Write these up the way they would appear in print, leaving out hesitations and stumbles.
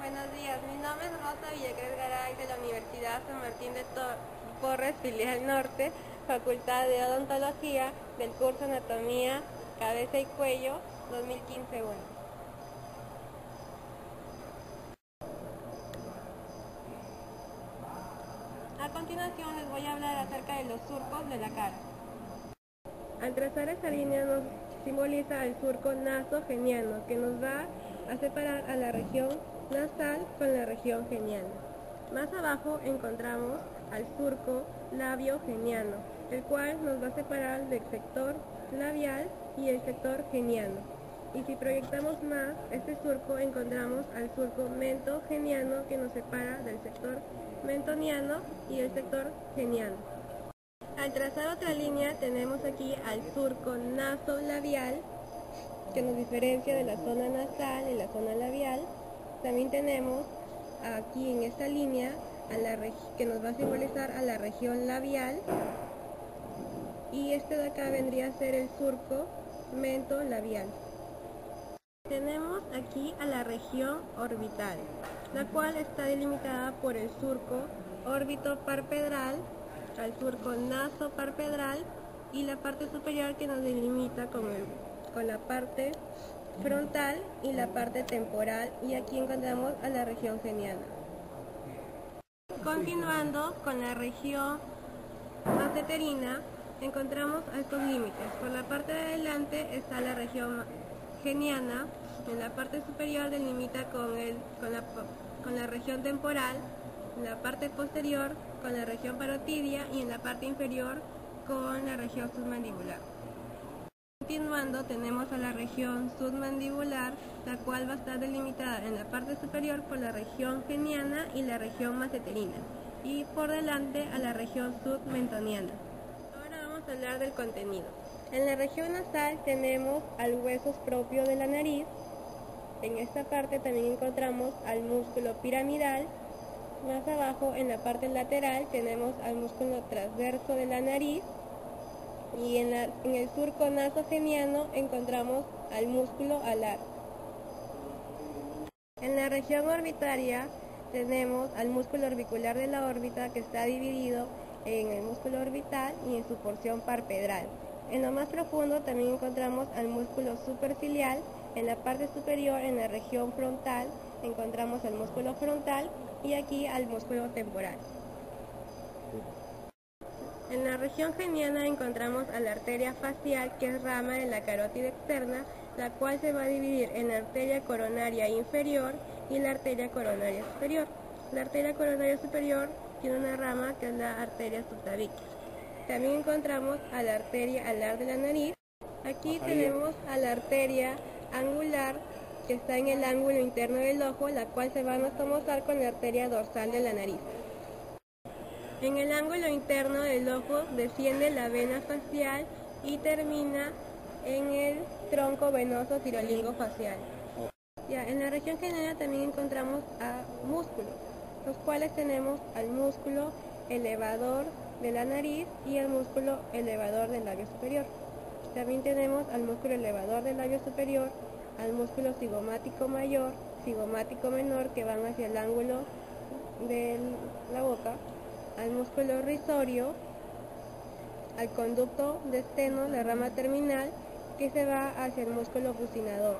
Buenos días, mi nombre es Rosa Villagres Garay de la Universidad San Martín de Porres, filial norte, Facultad de Odontología, del curso Anatomía, Cabeza y Cuello, 2015-1. A continuación les voy a hablar acerca de los surcos de la cara. Al trazar esta línea nos simboliza el surco nasogeniano, que nos va a separar a la región nasal con la región geniana. Más abajo encontramos al surco labiogeniano, el cual nos va a separar del sector labial y el sector geniano. Y si proyectamos más este surco, encontramos al surco mentogeniano, que nos separa del sector mentoniano y el sector geniano. Al trazar otra línea tenemos aquí al surco nasolabial, que nos diferencia de la zona nasal y la zona labial. También tenemos aquí en esta línea que nos va a simbolizar a la región labial, y este de acá vendría a ser el surco mentolabial. Tenemos aquí a la región orbital, la cual está delimitada por el surco orbitoparpedral, al surco nasoparpedral y la parte superior, que nos delimita con la parte frontal y la parte temporal, y aquí encontramos a la región geniana. Continuando con la región masseterina, encontramos estos límites. Por la parte de adelante está la región geniana, en la parte superior delimita con la región temporal, en la parte posterior con la región parotidia y en la parte inferior con la región submandibular. Continuando tenemos a la región submandibular, la cual va a estar delimitada en la parte superior por la región geniana y la región masseterina, y por delante a la región submentoniana. Ahora vamos a hablar del contenido. En la región nasal tenemos al hueso propio de la nariz. En esta parte también encontramos al músculo piramidal. Más abajo, en la parte lateral, tenemos al músculo transverso de la nariz, y en el surco nasogeniano encontramos al músculo alar. En la región orbitaria tenemos al músculo orbicular de la órbita, que está dividido en el músculo orbital y en su porción parpedral. En lo más profundo también encontramos al músculo superciliar. En la parte superior, en la región frontal, encontramos el músculo frontal y aquí al músculo temporal. En la región geniana encontramos a la arteria facial, que es rama de la carótida externa, la cual se va a dividir en la arteria coronaria inferior y la arteria coronaria superior. La arteria coronaria superior tiene una rama que es la arteria subtabiquis. También encontramos a la arteria alar de la nariz. Aquí tenemos a la arteria angular, que está en el ángulo interno del ojo, la cual se va a anastomosar con la arteria dorsal de la nariz. En el ángulo interno del ojo desciende la vena facial y termina en el tronco venoso tirolingofacial. En la región geniana también encontramos a músculos, los cuales tenemos al músculo elevador de la nariz y el músculo elevador del labio superior. También tenemos al músculo elevador del labio superior, al músculo cigomático mayor, cigomático menor, que van hacia el ángulo de la boca, al músculo risorio, al conducto de esteno, la rama terminal, que se va hacia el músculo bucinador.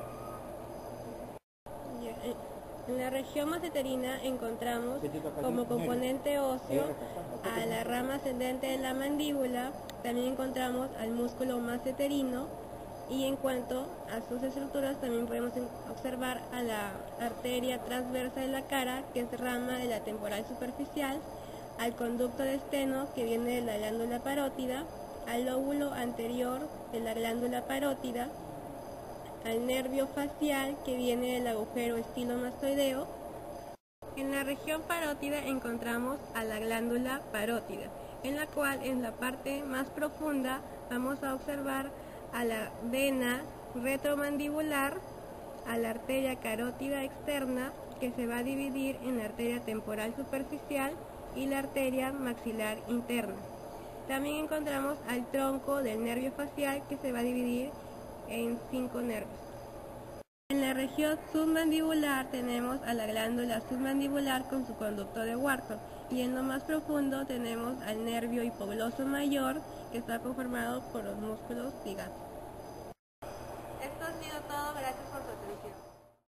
En la región masseterina encontramos como componente óseo a la rama ascendente de la mandíbula. También encontramos al músculo masseterino, y en cuanto a sus estructuras también podemos observar a la arteria transversa de la cara, que es rama de la temporal superficial, al conducto de esteno, que viene de la glándula parótida, al lóbulo anterior de la glándula parótida, al nervio facial, que viene del agujero estilomastoideo. En la región parótida encontramos a la glándula parótida, en la cual en la parte más profunda vamos a observar a la vena retromandibular, a la arteria carótida externa, que se va a dividir en la arteria temporal superficial y la arteria maxilar interna. También encontramos al tronco del nervio facial, que se va a dividir en 5 nervios. En la región submandibular tenemos a la glándula submandibular con su conducto de Wharton, y en lo más profundo tenemos al nervio hipogloso mayor, que está conformado por los músculos cigáticos. Esto ha sido todo, gracias por su atención.